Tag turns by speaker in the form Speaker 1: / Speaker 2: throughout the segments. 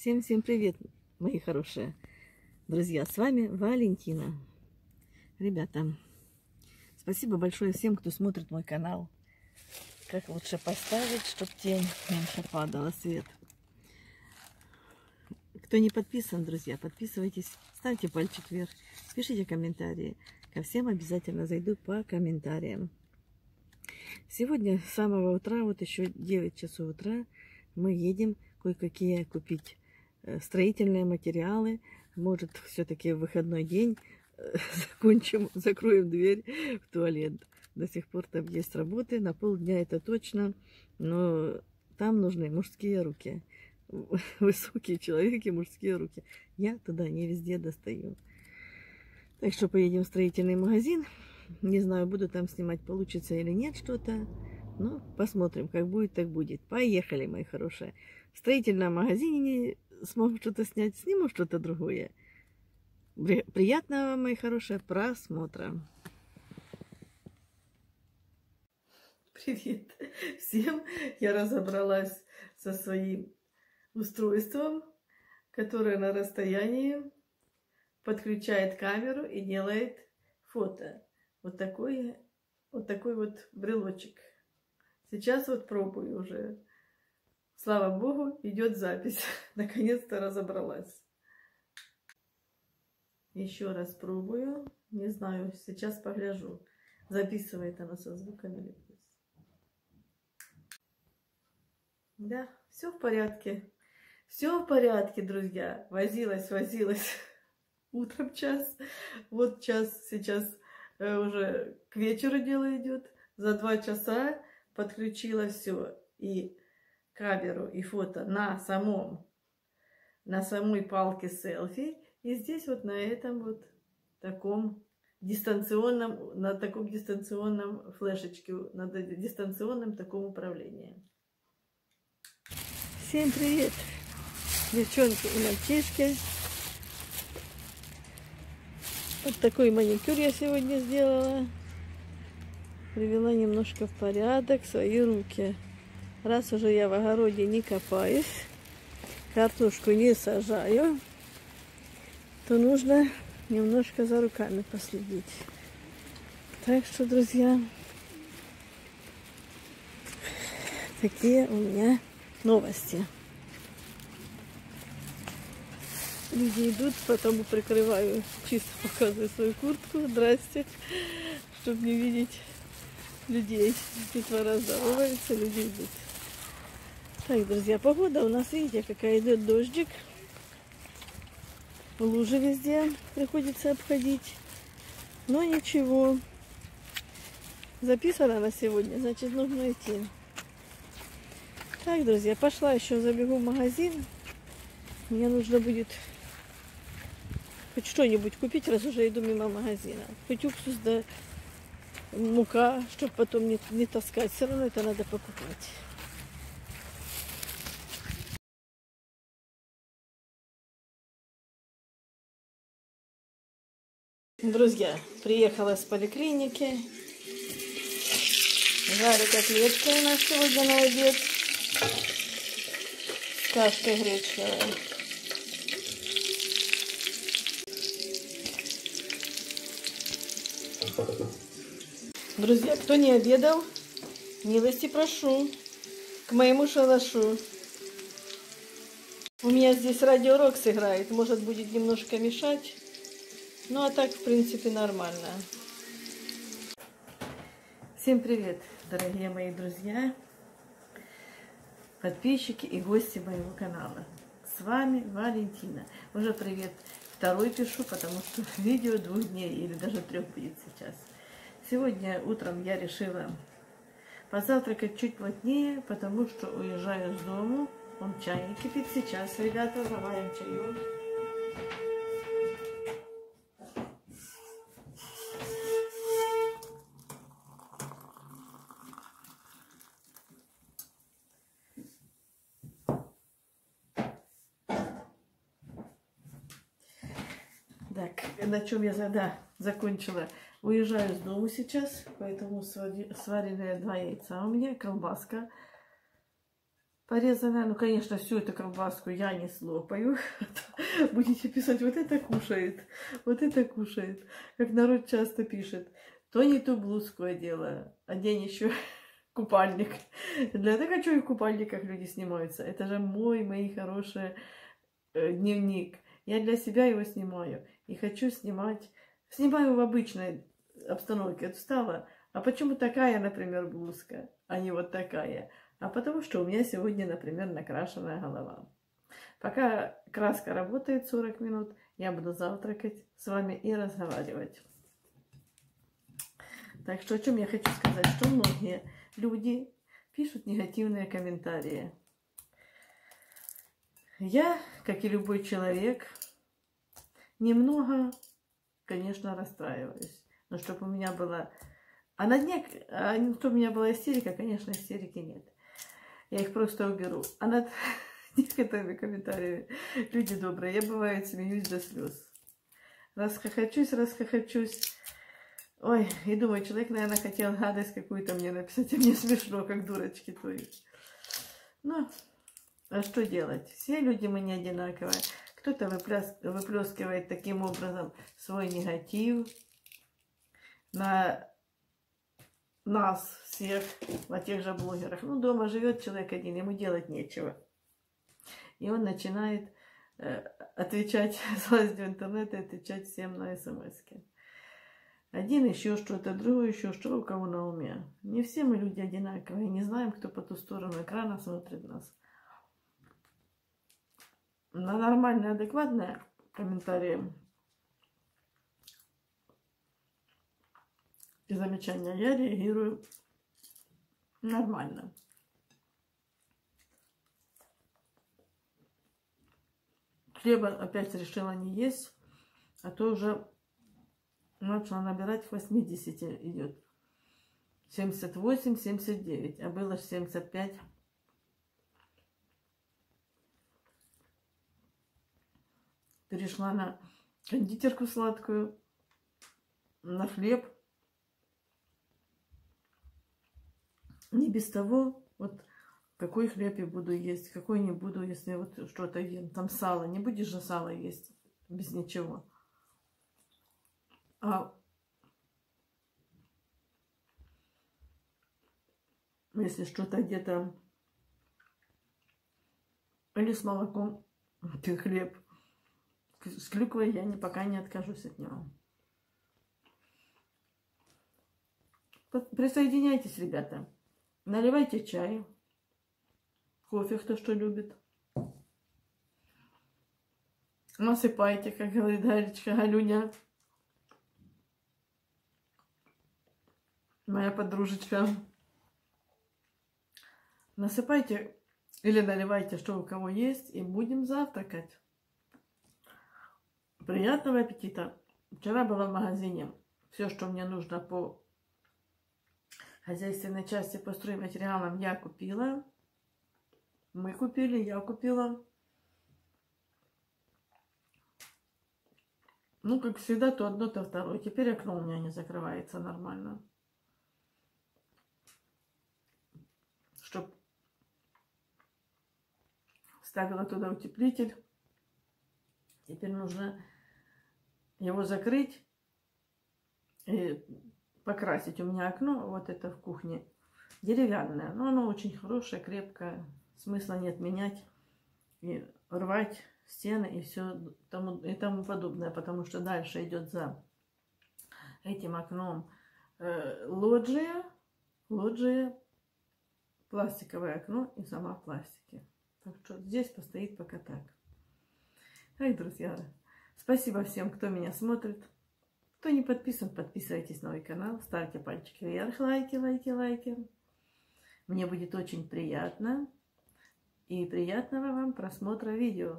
Speaker 1: Всем привет, мои хорошие друзья. С вами Валентина. Ребята, спасибо большое всем, кто смотрит мой канал. Как лучше поставить, чтобы тень меньше падала, свет. Кто не подписан, друзья, подписывайтесь, ставьте пальчик вверх, пишите комментарии. Ко всем обязательно зайду по комментариям. Сегодня с самого утра, вот еще 9 часов утра, мы едем кое-какие купить строительные материалы. Может, все-таки в выходной день закроем дверь в туалет. До сих пор там есть работы, на полдня это точно, но там нужны мужские руки. Высокие человеки, мужские руки. Я туда не везде достаю. Так что поедем в строительный магазин. Не знаю, буду там снимать, получится или нет что-то. Ну, посмотрим, как будет, так будет. Поехали, мои хорошие. В строительном магазине смогу что-то снять, сниму что-то другое. Приятного, мои хорошие, просмотра. Привет всем! Я разобралась со своим устройством, которое на расстоянии подключает камеру и делает фото. Вот такой вот брелочек. Сейчас вот пробую уже. Слава богу, идет запись. Наконец-то разобралась. Еще раз пробую. Не знаю, сейчас погляжу. Записывает она со звуками или без. Да, все в порядке. Все в порядке, друзья. Возилась. Утром час. Вот час сейчас уже к вечеру дело идет. За 2 часа подключила все. И камеру, и фото на самой палке селфи. И здесь вот на этом вот таком дистанционном, на таком дистанционном флешечке, на дистанционном таком управлении. Всем привет, девчонки и мальчишки. Вот такой маникюр я сегодня сделала. Привела немножко в порядок свои руки. Раз уже я в огороде не копаюсь, картошку не сажаю, то нужно немножко за руками последить. Так что, друзья, такие у меня новости. Люди идут, потому прикрываю, чисто показываю свою куртку. Здрасте, чтобы не видеть людей. Детвора здоровается, люди идут. Так, друзья, погода у нас, видите, какая идет, дождик. Лужи везде приходится обходить. Но ничего. Записано на сегодня, значит, нужно идти. Так, друзья, пошла еще, забегу в магазин. Мне нужно будет хоть что-нибудь купить, раз уже иду мимо магазина. Хоть уксус, да мука, чтобы потом не таскать. Все равно это надо покупать. Друзья, приехала с поликлиники. Жарю котлетки у нас сегодня на обед. С кашкой гречневой. Друзья, кто не обедал, милости прошу к моему шалашу. У меня здесь радиорокс играет, может будет немножко мешать. Ну а так, в принципе, нормально. Всем привет, дорогие мои друзья, подписчики и гости моего канала. С вами Валентина. Уже привет второй пишу, потому что видео 2 дней или даже 3 будет сейчас. Сегодня утром я решила позавтракать чуть плотнее, потому что уезжаю с дому. Он чайник кипит сейчас, ребята, заварим чаю. Так, на чем я закончила. Уезжаю с дому сейчас, поэтому сваренные 2 яйца у меня, колбаска порезанная. Ну, конечно, всю эту колбаску я не слопаю. Будете писать, вот это кушает, вот это кушает. Как народ часто пишет. То не ту блузку одела, одень еще купальник. Для того, что и в купальниках люди снимаются. Это же мои хорошие дневник. Я для себя его снимаю. И хочу снимать. Снимаю в обычной обстановке. Встала. А почему такая, например, блузка, а не вот такая? А потому что у меня сегодня, например, накрашенная голова. Пока краска работает 40 минут, я буду завтракать с вами и разговаривать. Так что о чем я хочу сказать, что многие люди пишут негативные комментарии. Я, как и любой человек, немного, конечно, расстраиваюсь. Но чтобы у меня была... А на дне, чтобы у меня была истерика, конечно, истерики нет. Я их просто уберу. А над некоторыми комментариями, люди добрые, я бывает смеюсь до слез. Расхохочусь. Ой, и думаю, человек, наверное, хотел гадость какую-то мне написать, а мне смешно, как дурочки твои. Ну, а что делать? Все люди мы не одинаковые. Кто-то выплескивает таким образом свой негатив на нас всех, на тех же блогерах. Ну, дома живет человек один, ему делать нечего. И он начинает отвечать, залазить в интернет и отвечать всем на смс-ки. Один еще что-то, другой еще что, у кого на уме. Не все мы люди одинаковые, не знаем, кто по ту сторону экрана смотрит нас. На нормальные, адекватные комментарии и замечания я реагирую нормально. Хлеба опять решила не есть, а то уже начала набирать к 80 идет. 78, 79, а было 75. Перешла на кондитерку сладкую, на хлеб. Не без того, вот какой хлеб я буду есть, какой не буду, если вот что-то ем. Там сало, не будешь же сало есть без ничего. А если что-то где-то или с молоком, ты хлеб. С клюквой я пока не откажусь от него. Присоединяйтесь, ребята. Наливайте чай. Кофе, кто что любит. Насыпайте, как говорит Галюня. Моя подружечка. Насыпайте или наливайте, что у кого есть, и будем завтракать. Приятного аппетита. Вчера была в магазине. Все, что мне нужно по хозяйственной части, по стройматериалам, я купила. Мы купили, я купила. Ну, как всегда, то одно, то второе. Теперь окно у меня не закрывается нормально. Чтоб ставила туда утеплитель. Теперь нужно его закрыть и покрасить. У меня окно, вот это в кухне, деревянное. Но оно очень хорошее, крепкое. Смысла нет менять и рвать стены и все тому подобное. Потому что дальше идет за этим окном лоджия, пластиковое окно и сама в пластике. Так что здесь постоит пока так. Ай, друзья, спасибо всем, кто меня смотрит. Кто не подписан, подписывайтесь на мой канал, ставьте пальчики вверх, лайки. Мне будет очень приятно. И приятного вам просмотра видео.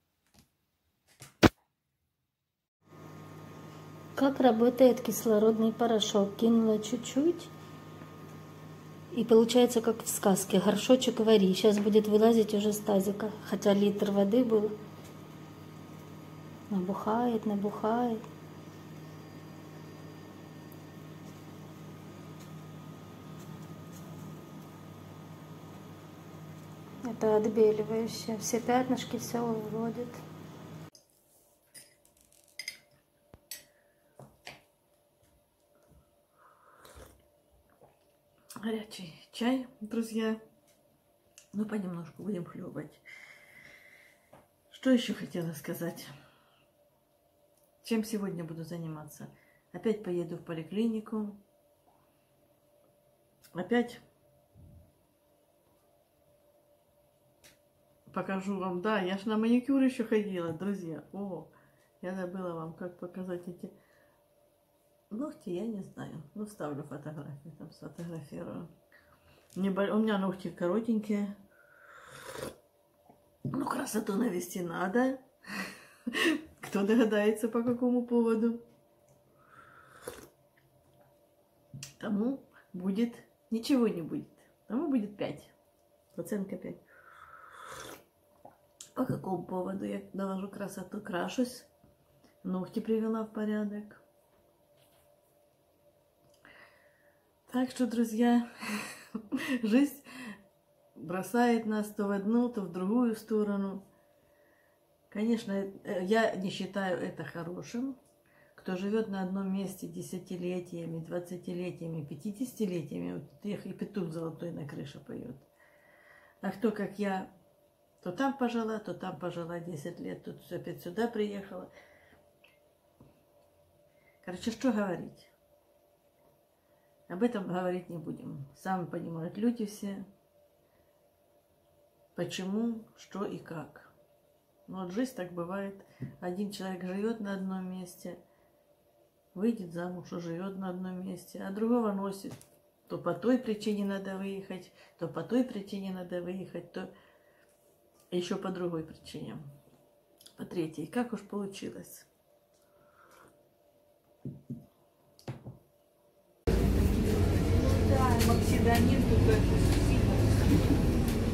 Speaker 2: Как работает кислородный порошок? Кинула чуть-чуть. И получается, как в сказке. Горшочек вари. Сейчас будет вылазить уже с тазика. Хотя литр воды был. Набухает. Это отбеливающее. Все пятнышки все уводит.
Speaker 1: Горячий чай, друзья. Ну, понемножку будем хлебать. Что еще хотела сказать? Чем сегодня буду заниматься? Опять поеду в поликлинику. Опять покажу вам. Да, я ж на маникюр еще ходила, друзья. О, я забыла вам, как показать эти ногти, я не знаю. Ну, вставлю фотографии, там сфотографирую. У меня ногти коротенькие. Ну, красоту навести надо. Кто догадается, по какому поводу? Тому будет... Ничего не будет. Тому будет 5. Оценка 5. По какому поводу я навожу красоту? Крашусь. Ногти привела в порядок. Так что, друзья, жизнь бросает нас то в одну, то в другую сторону. Конечно, я не считаю это хорошим. Кто живет на одном месте десятилетиями, 20-летиями, 50-летиями, вот их и петух золотой на крыше поет. А кто, как я, то там пожила 10 лет, тут опять сюда приехала. Короче, что говорить? Об этом говорить не будем. Сами понимают люди все, почему, что и как. Но вот жизнь так бывает. Один человек живет на одном месте, выйдет замуж и живет на одном месте, а другого носит. То по той причине надо выехать, то по той причине надо выехать, то еще по другой причине, по третьей. Как уж получилось. Да, Максиданин тут сильно.